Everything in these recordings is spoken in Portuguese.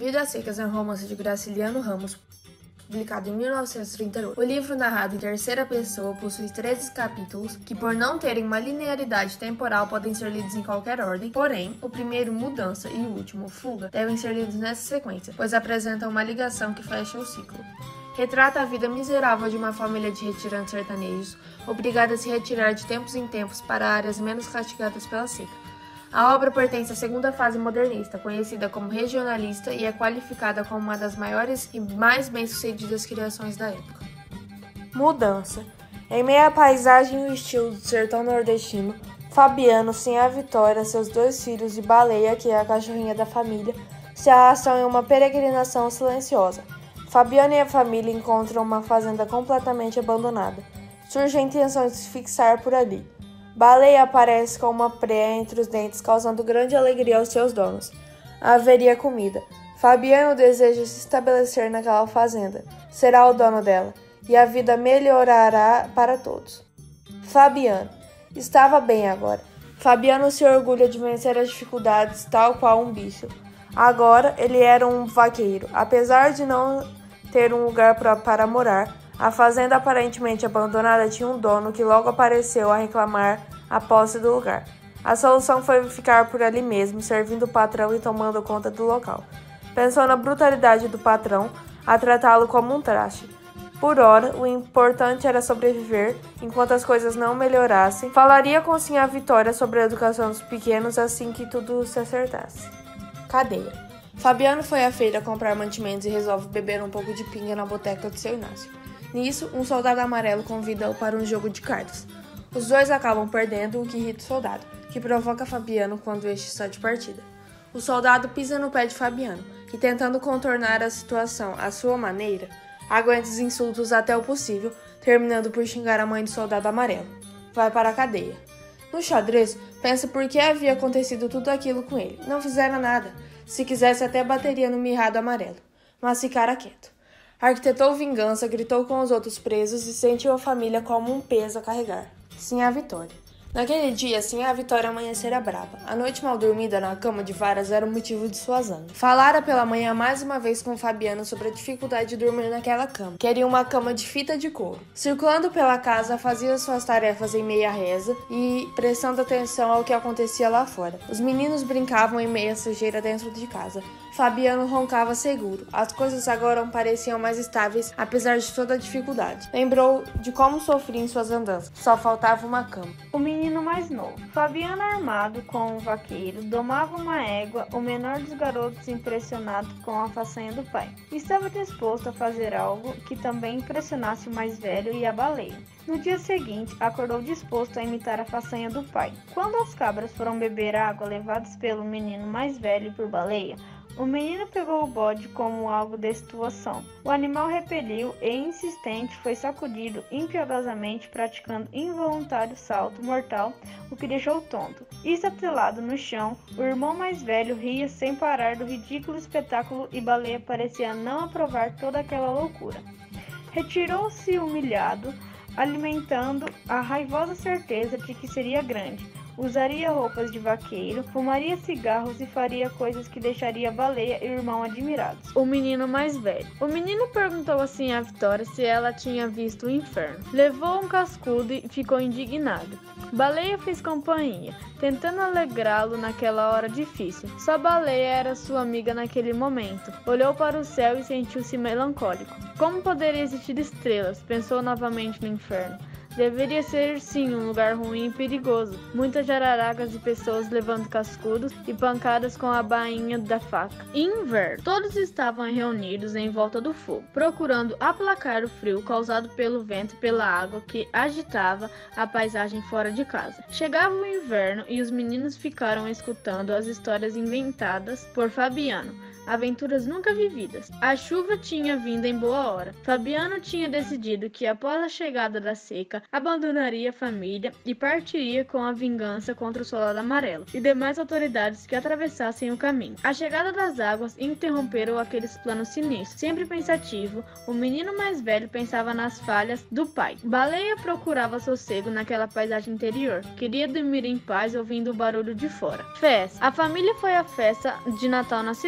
Vidas Secas é um romance de Graciliano Ramos, publicado em 1938. O livro, narrado em terceira pessoa, possui 13 capítulos, que por não terem uma linearidade temporal podem ser lidos em qualquer ordem, porém, o primeiro, Mudança, e o último, Fuga, devem ser lidos nessa sequência, pois apresentam uma ligação que fecha o ciclo. Retrata a vida miserável de uma família de retirantes sertanejos, obrigada a se retirar de tempos em tempos para áreas menos castigadas pela seca. A obra pertence à segunda fase modernista, conhecida como regionalista, e é qualificada como uma das maiores e mais bem-sucedidas criações da época. Mudança. Em meio à paisagem e o estilo do sertão nordestino, Fabiano, sem a Vitória, seus 2 filhos e Baleia, que é a cachorrinha da família, se arrastam em uma peregrinação silenciosa. Fabiano e a família encontram uma fazenda completamente abandonada. Surge a intenção de se fixar por ali. Baleia aparece com uma preia entre os dentes, causando grande alegria aos seus donos. Haveria comida. Fabiano deseja se estabelecer naquela fazenda. Será o dono dela, e a vida melhorará para todos. Fabiano. Estava bem agora. Fabiano se orgulha de vencer as dificuldades, tal qual um bicho. Agora ele era um vaqueiro. Apesar de não ter um lugar para morar, a fazenda aparentemente abandonada tinha um dono que logo apareceu a reclamar a posse do lugar. A solução foi ficar por ali mesmo, servindo o patrão e tomando conta do local. Pensou na brutalidade do patrão, a tratá-lo como um traste. Por ora, o importante era sobreviver, enquanto as coisas não melhorassem. Falaria com Sinhá Vitória sobre a educação dos pequenos assim que tudo se acertasse. Cadeia. Fabiano foi à feira comprar mantimentos e resolve beber um pouco de pinga na boteca do seu Inácio. Nisso, um soldado amarelo convida-o para um jogo de cartas. Os dois acabam perdendo, o que irrita o soldado, que provoca Fabiano quando este está de partida. O soldado pisa no pé de Fabiano, que, tentando contornar a situação à sua maneira, aguenta os insultos até o possível, terminando por xingar a mãe do soldado amarelo. Vai para a cadeia. No xadrez, pensa por que havia acontecido tudo aquilo com ele. Não fizera nada. Se quisesse, até bateria no mirrado amarelo. Mas ficara quieto. Arquitetou vingança, gritou com os outros presos e sentiu a família como um peso a carregar. Sinhá Vitória. Naquele dia, Sinhá Vitória amanhecera brava. A noite mal dormida na cama de varas era o motivo de sua zanga. Falara pela manhã mais uma vez com Fabiano sobre a dificuldade de dormir naquela cama. Queria uma cama de fita de couro. Circulando pela casa, fazia suas tarefas em meia reza e prestando atenção ao que acontecia lá fora. Os meninos brincavam em meia sujeira dentro de casa. Fabiano roncava seguro. As coisas agora pareciam mais estáveis, apesar de toda a dificuldade. Lembrou de como sofria em suas andanças. Só faltava uma cama. O menino mais novo. Fabiano, armado com um vaqueiro, domava uma égua, o menor dos garotos impressionado com a façanha do pai. Estava disposto a fazer algo que também impressionasse o mais velho e a Baleia. No dia seguinte, acordou disposto a imitar a façanha do pai. Quando as cabras foram beber água levadas pelo menino mais velho e por Baleia, o menino pegou o bode como algo de situação. O animal repeliu e, insistente, foi sacudido impiedosamente, praticando involuntário salto mortal, o que deixou tonto. Estatelado no chão, o irmão mais velho ria sem parar do ridículo espetáculo e Baleia parecia não aprovar toda aquela loucura. Retirou-se humilhado, alimentando a raivosa certeza de que seria grande. Usaria roupas de vaqueiro, fumaria cigarros e faria coisas que deixaria Baleia e o irmão admirados. O menino mais velho. O menino perguntou assim a Vitória se ela tinha visto o inferno. Levou um cascudo e ficou indignado. Baleia fez companhia, tentando alegrá-lo naquela hora difícil. Só Baleia era sua amiga naquele momento. Olhou para o céu e sentiu-se melancólico. Como poderia existir estrelas? Pensou novamente no inferno. Deveria ser, sim, um lugar ruim e perigoso. Muitas jararagas e pessoas levando cascudos e pancadas com a bainha da faca. Inverno. Todos estavam reunidos em volta do fogo, procurando aplacar o frio causado pelo vento e pela água que agitava a paisagem fora de casa. Chegava o inverno e os meninos ficaram escutando as histórias inventadas por Fabiano. Aventuras nunca vividas. A chuva tinha vindo em boa hora. Fabiano tinha decidido que após a chegada da seca, abandonaria a família e partiria com a vingança contra o soldado amarelo e demais autoridades que atravessassem o caminho. A chegada das águas interromperam aqueles planos sinistros. Sempre pensativo, o menino mais velho pensava nas falhas do pai. Baleia procurava sossego naquela paisagem interior. Queria dormir em paz ouvindo o barulho de fora. Festa. A família foi à festa de Natal na cidade. A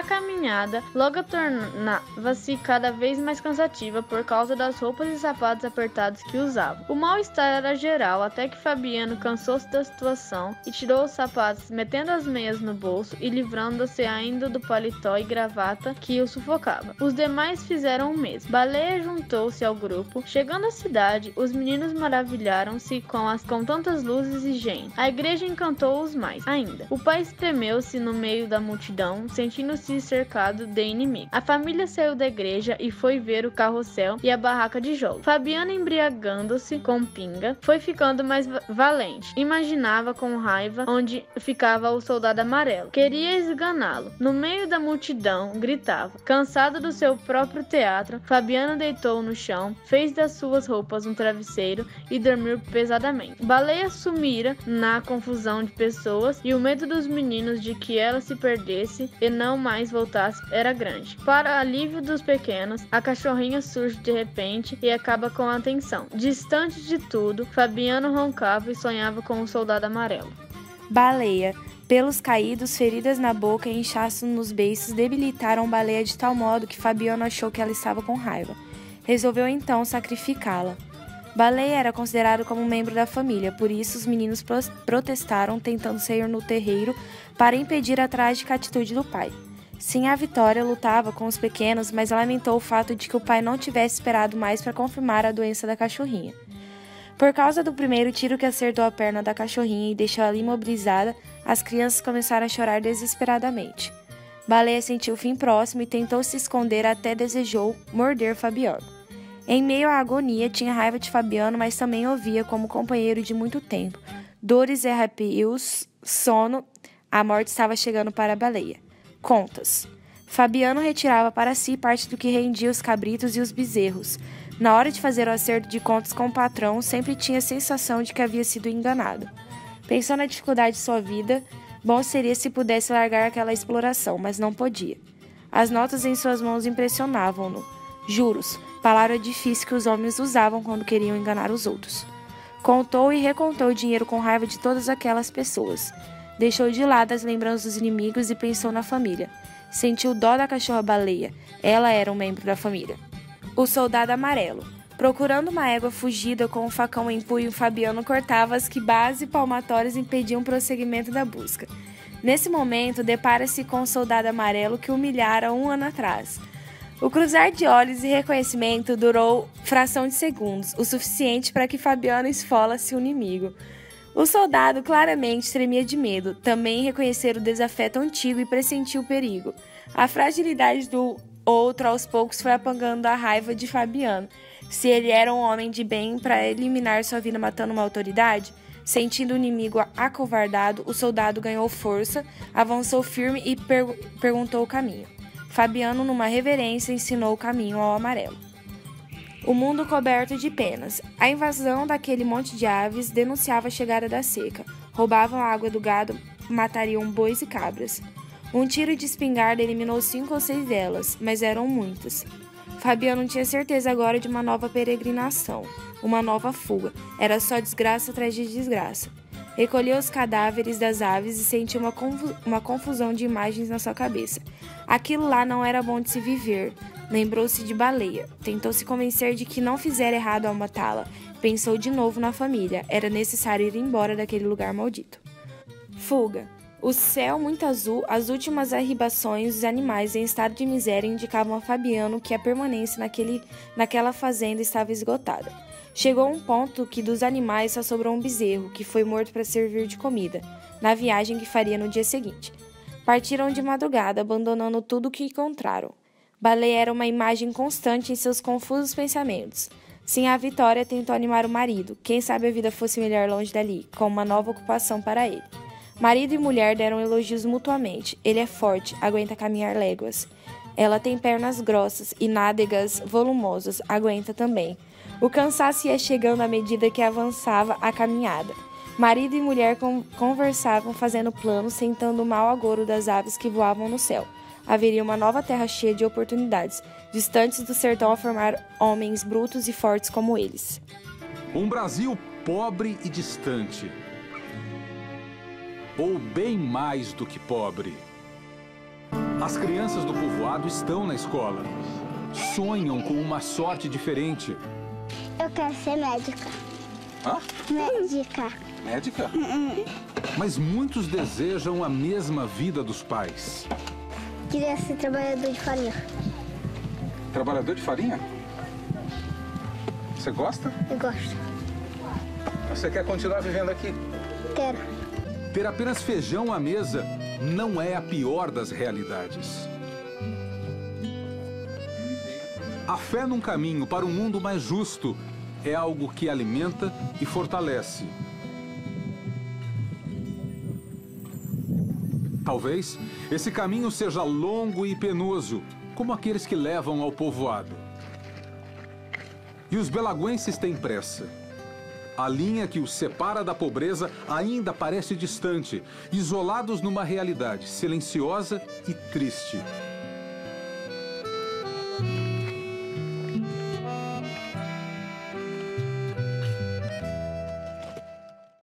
caminhada logo tornava-se cada vez mais cansativa por causa das roupas e sapatos apertados que usava. O mal-estar era geral, até que Fabiano cansou-se da situação e tirou os sapatos, metendo as meias no bolso e livrando-se ainda do paletó e gravata que o sufocava. Os demais fizeram o mesmo. Baleia juntou-se ao grupo. Chegando à cidade, os meninos maravilharam-se com tantas luzes e gente. A igreja encantou-os mais ainda. O pai espremeu-se no meio da multidão, sentindo-se cercado de inimigos. A família saiu da igreja e foi ver o carrossel e a barraca de jogos. Fabiano, embriagando-se com pinga, foi ficando mais valente. Imaginava com raiva onde ficava o soldado amarelo. Queria esganá-lo. No meio da multidão, gritava. Cansado do seu próprio teatro, Fabiano deitou no chão, fez das suas roupas um travesseiro e dormiu pesadamente. Baleia sumira na confusão de pessoas e o medo dos meninos de que ela se perdesse e não mais voltasse era grande. Para alívio dos pequenos, a cachorrinha surge de repente e acaba com a atenção. Distante de tudo, Fabiano roncava e sonhava com o soldado amarelo. Baleia. Pelos caídos, feridas na boca e inchaço nos beiços debilitaram Baleia de tal modo que Fabiano achou que ela estava com raiva. Resolveu então sacrificá-la. Baleia era considerado como um membro da família, por isso os meninos protestaram, tentando sair no terreiro para impedir a trágica atitude do pai. Sim, a Vitória lutava com os pequenos, mas lamentou o fato de que o pai não tivesse esperado mais para confirmar a doença da cachorrinha. Por causa do primeiro tiro que acertou a perna da cachorrinha e deixou ela imobilizada, as crianças começaram a chorar desesperadamente. Baleia sentiu o fim próximo e tentou se esconder até desejou morder Fabiano. Em meio à agonia, tinha raiva de Fabiano, mas também o via como companheiro de muito tempo. Dores e arrepios, sono, a morte estava chegando para a Baleia. Contas. Fabiano retirava para si parte do que rendia os cabritos e os bezerros. Na hora de fazer o acerto de contas com o patrão, sempre tinha a sensação de que havia sido enganado. Pensou na dificuldade de sua vida, bom seria se pudesse largar aquela exploração, mas não podia. As notas em suas mãos impressionavam-no. Juros, palavra difícil que os homens usavam quando queriam enganar os outros. Contou e recontou o dinheiro com raiva de todas aquelas pessoas. Deixou de lado as lembranças dos inimigos e pensou na família. Sentiu dó da cachorra-baleia. Ela era um membro da família. O soldado amarelo. Procurando uma égua fugida com um facão em punho, Fabiano cortava as que bases palmatórias impediam o prosseguimento da busca. Nesse momento, depara-se com o soldado amarelo que humilhara 1 ano atrás. O cruzar de olhos e reconhecimento durou fração de segundos, o suficiente para que Fabiano esfola-se o inimigo. O soldado claramente tremia de medo, também reconhecer o desafeto antigo e pressentiu o perigo. A fragilidade do outro aos poucos foi apagando a raiva de Fabiano. Se ele era um homem de bem para eliminar sua vida matando uma autoridade, sentindo o inimigo acovardado, o soldado ganhou força, avançou firme e perguntou o caminho. Fabiano, numa reverência, ensinou o caminho ao amarelo. O mundo coberto de penas. A invasão daquele monte de aves denunciava a chegada da seca. Roubavam a água do gado, matariam bois e cabras. Um tiro de espingarda eliminou 5 ou 6 delas, mas eram muitas. Fabiano tinha certeza agora de uma nova peregrinação, uma nova fuga. Era só desgraça atrás de desgraça. Recolheu os cadáveres das aves e sentiu uma confusão de imagens na sua cabeça. Aquilo lá não era bom de se viver. Lembrou-se de Baleia. Tentou se convencer de que não fizera errado ao matá-la. Pensou de novo na família. Era necessário ir embora daquele lugar maldito. Fuga. O céu muito azul, as últimas arribações dos animais em estado de miséria indicavam a Fabiano que a permanência naquela fazenda estava esgotada. Chegou a um ponto que dos animais só sobrou um bezerro, que foi morto para servir de comida, na viagem que faria no dia seguinte. Partiram de madrugada, abandonando tudo o que encontraram. Baleia era uma imagem constante em seus confusos pensamentos. Sim, a Vitória tentou animar o marido. Quem sabe a vida fosse melhor longe dali, com uma nova ocupação para ele. Marido e mulher deram elogios mutuamente. Ele é forte, aguenta caminhar léguas. Ela tem pernas grossas e nádegas volumosas, aguenta também. O cansaço ia chegando à medida que avançava a caminhada. Marido e mulher conversavam, fazendo planos, sentando o mau agouro das aves que voavam no céu. Haveria uma nova terra cheia de oportunidades, distantes do sertão a formar homens brutos e fortes como eles. Um Brasil pobre e distante. Ou bem mais do que pobre. As crianças do povoado estão na escola. Sonham com uma sorte diferente. Eu quero ser médica. Hã? Médica. Médica? Mas muitos desejam a mesma vida dos pais. Queria ser trabalhador de farinha. Trabalhador de farinha? Você gosta? Eu gosto. Você quer continuar vivendo aqui? Quero. Ter apenas feijão à mesa não é a pior das realidades. A fé num caminho para um mundo mais justo é algo que alimenta e fortalece. Talvez esse caminho seja longo e penoso, como aqueles que levam ao povoado. E os belagüenses têm pressa. A linha que os separa da pobreza ainda parece distante, isolados numa realidade silenciosa e triste.